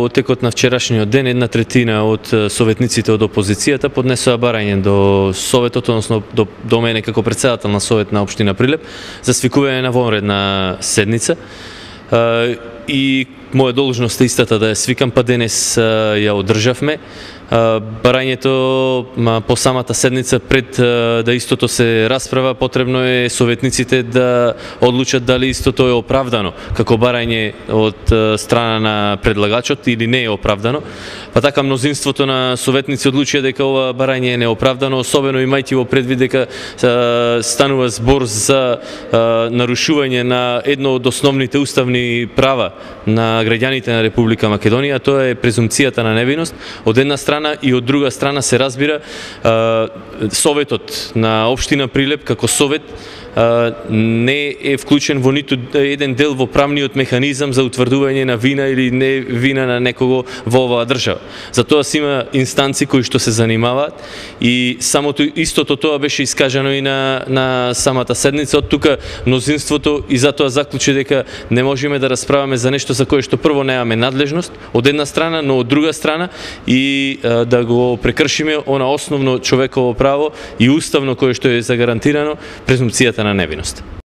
во текот на вчерашниот ден 1/3 од советниците од опозицијата поднесоа барање до Советот, односно до мене како претседател на Совет на општина Прилеп, за свикување на вонредна седница. И моја должност е истата да ја свикам, па денес ја одржавме. Барањето по самата седница, пред да истото се расправа, потребно е советниците да одлучат дали истото е оправдано како барање од страна на предлагачот или не е оправдано. Па така мнозинството на советници одлучија дека ова барање е неоправдано, особено имајќи во предвид дека станува збор за нарушување на едно од основните уставни права на граѓаните на Република Македонија, тоа е презумпцијата на невиност од една страна, и од друга страна се разбира Советот на општина Прилеп како совет не е вклучен во ниту еден дел во правниот механизам за утврдување на вина или не вина на некого во оваа држава. Затоа си има инстанци кои што се занимаваат и самото истото тоа беше искажано и на самата седница. Од тука мнозинството и затоа заклучи дека не можеме да расправаме за нешто за кое што прво немаме надлежност од една страна, но од друга страна и да го прекршиме она основно човеково право и уставно кое што е загарантирано, презумпцијата на невиност.